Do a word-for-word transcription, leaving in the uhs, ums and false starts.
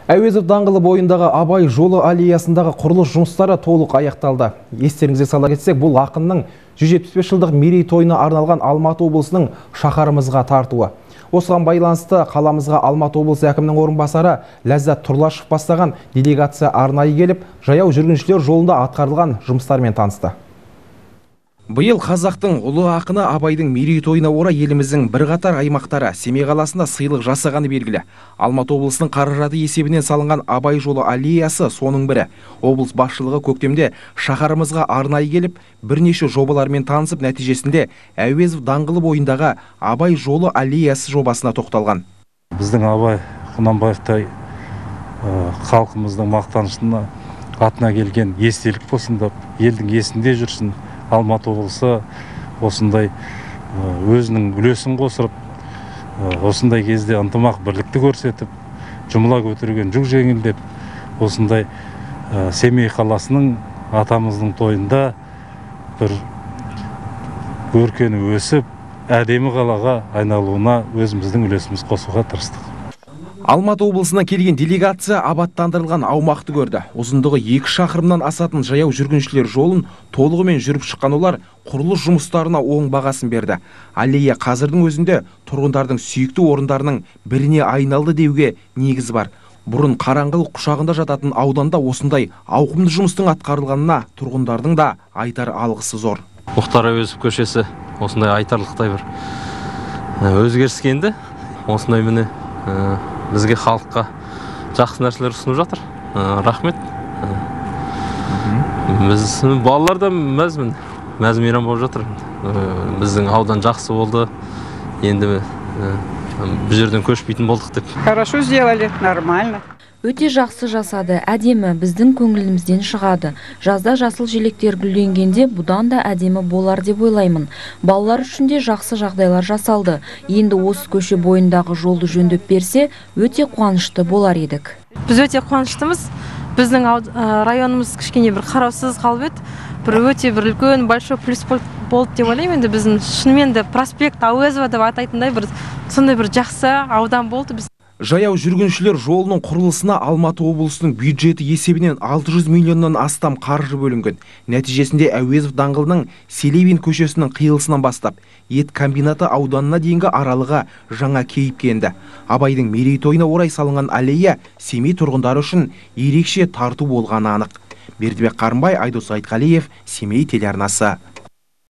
Әуезов даңғылы бойындағы Абай жолы аллеясындағы құрылыс жұмыстары толық аяқталды. Естеріңізге сала кетсек, бұл ақынның жүз жетпіс бес жылдық мерейтойына арналған Алматы облысының шаһарымызға тартуы. Осыған байланысты қаламызға Алматы облысы әкімінің орынбасары Ләззат Тұрлашев бастаған делегация арнайы келіп, жаяу жүргіншілер жолында атқарылған жұмыстармен танысты. Биыл қазақтың ұлы ақыны Абайдың мерейтойына орай еліміздің бірқатар аймақтары Семей қаласында сыйлық жасағаны белгілі. Алматы облысының қаражаты есебінен салынған Абай жолы аллеясы соның бірі. Облыс басшылығы көктемде шаһарымызға арнайы келіп, бірнеше жобалармен танысып, нәтижесінде Әуезов даңғылы бойындағы Абай жолы аллеясы жобасына тоқталған. Біздің Абай Құнанбаевтай халқымыздың мақтанышына атына келген естелік болсын деп, елдің есінде жүрсін. Алматы облысы осындай өзінің үлесін қосырып, осындай кезде ынтымақ бірлікті көрсетіп, жұмыла көтерген жүк жеңілдеп, осындай Семей қаласының атамыздың тойында бір өркені өсіп, әдемі қалаға айналуына өзіміздің үлесіміз қосуға тырыстық. Алматы облысына келген делегация абаттандырылған аумақты көрді. Ұзындығы екі шақырымнан асатын жаяу жүргіншілер жолын толығымен жүріп шыққан олар құрылыс жұмыстарына оң бағасын берді. Аллея қазірдің өзінде тұрғындардың сүйікті орындарының біріне айналды деуге негіз бар. Бұрын қараңғылық құшағында жататын ауданда осындай ауқымды жұмыстың атқарылғанына тұрғындардың да айтар алғысы зор. Мұхтар Әуезов көшесі осындай айтарлықтай бір өзгеріске енді. Осындай міне бізге халыққа жақсы нәрселер ұсынып жатыр. Рахмет. Біз балалар да мәзмін, мәз-мейрам болып жатыр. Біздің аудан жақсы болды. Енді бұл жерден көшпейтін болдық деп. Хорошо сделали, нормально. Өте жақсы жасады, әдемі, біздің көңілімізден шығады. Жазда жасыл желектер гүлденгенде бұдан да әдемі болар деп ойлаймын. Балалар үшін де жақсы жағдайлар жасалды. Енді осы көше бойындағы жолды жөндеп берсе, өте қуанышты болар едік. Біз өте қуаныштымыз. Біздің районымыз кішкене бір қараусыз қалып еді. Бір өте бір үлкен большой плюс болды деп ойлаймын. Енді біздің шынымен де проспект Әуезова деп атайтындай бір сондай бір жақсы аудан болды біз. Жаяу жүргіншілер жолының құрылысына Алматы облысының бюджеті есебінен алты жүз миллионнан астам қаржы бөлінген. Нәтижесінде Әуезов даңғылының Селевин көшесінің қиылысынан бастап, ет комбинаты ауданына дейінгі аралығы жаңа кейіпке енді. Абайдың мерейтойына орай салынған аллея Семей тұрғындары үшін ерекше тарту болғаны анық. Бердібек Қарымбай, Айдос Айтқалиев, Семей телеарнасы.